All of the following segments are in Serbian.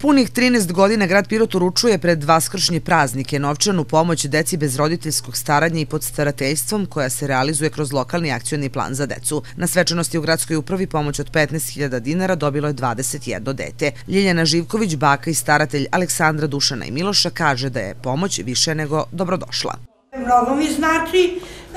Punih 13 godina grad Pirot uručuje pred vaskršnje praznike novčanu pomoć deci bez roditeljskog staranja i pod starateljstvom koja se realizuje kroz lokalni akcioni plan za decu. Na svečanosti u gradskoj upravi pomoć od 15.000 dinara dobilo je 21 dete. Ljiljana Živković, baka i staratelj Aleksandra, Dušana i Miloša, kaže da je pomoć više nego dobrodošla. Mnogo mi znači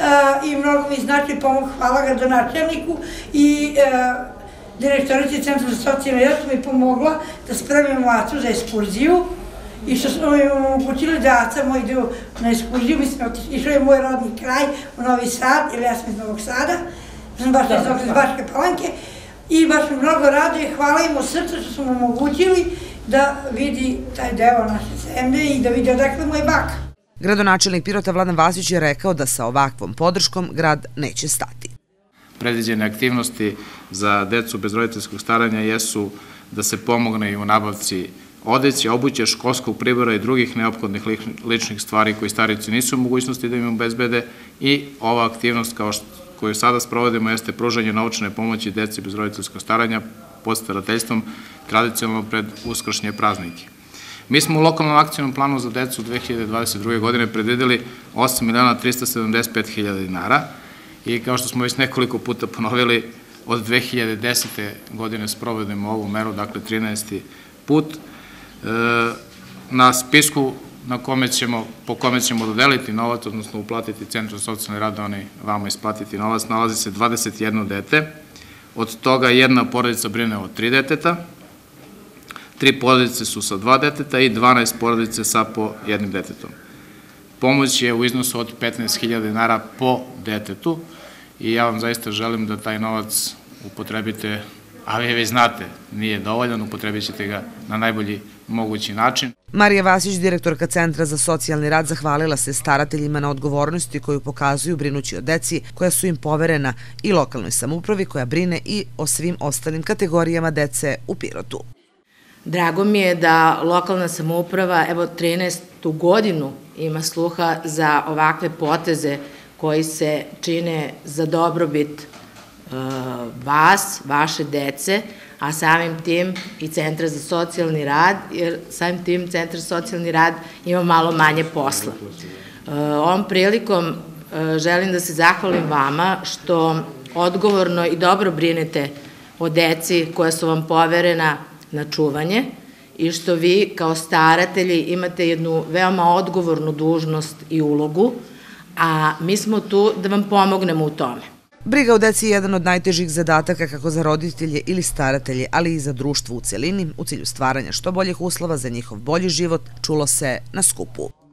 pomoć, hvala gradonačelniku i direktorici Centra za socijalni rad mi pomogla da spremimo Acu za ekskurziju i što smo im omogućili da Aca moj ide na ekskurziju. Mislim, išao je moj rodni kraj u Novi Sad, ili ja sam iz Novog Sada, sam baš iz Bačke Palanke i baš mi mnogo raduje, hvala im od srca što smo omogućili da vidi taj deo naše zemlje i da vidi odakle moj baka. Gradonačelnik Pirota Vladan Vasić je rekao da sa ovakvom podrškom grad neće stati. Predviđene aktivnosti za decu bez roditeljskog staranja jesu da se pomogne i u nabavci odeće, obuće, školskog pribora i drugih neophodnih ličnih stvari koji starici nisu u mogućnosti da im obezbede, i ova aktivnost koju sada sprovodimo jeste pružanje novčane pomoći deci bez roditeljskog staranja pod starateljstvom tradicionalno pred uskršnje praznike. Mi smo u lokalnom akcijnom planu za decu 2022. godine predvideli 8.375.000 dinara i kao što smo već nekoliko puta ponovili, od 2010. godine sprovodimo ovu meru, dakle 13. put. Na spisku po kome ćemo dodeliti novac, odnosno uplatiti Centru za socijalni rad, oni vama isplatiti novac, nalazi se 21 dete, od toga jedna porodica brine o 3 deteta, 3 porodice su sa 2 deteta i 12 porodice sa po 1 detetom. Pomoć je u iznosu od 15.000 dinara po detetu i ja vam zaista želim da taj novac upotrebite, a vi već znate, nije dovoljan, upotrebit ćete ga na najbolji mogući način. Marija Vasić, direktorka Centra za socijalni rad, zahvalila se starateljima na odgovornosti koju pokazuju brinući o deci koja su im poverena i lokalnoj samoupravi koja brine i o svim ostalim kategorijama dece u Pirotu. Drago mi je da lokalna samouprava, evo 13. godinu, ima sluha za ovakve poteze koji se čine za dobrobit vas, vaše dece, a samim tim i Centra za socijalni rad, jer samim tim Centar za socijalni rad ima malo manje posla. Ovom prilikom želim da se zahvalim vama što odgovorno i dobro brinete o deci koja su vam poverena na čuvanje i što vi kao staratelji imate jednu veoma odgovornu dužnost i ulogu, a mi smo tu da vam pomognemo u tome. Briga o deci je jedan od najtežih zadataka kako za roditelje ili staratelje, ali i za društvo u celini, u cilju stvaranja što boljih uslova za njihov bolji život, čulo se na skupu.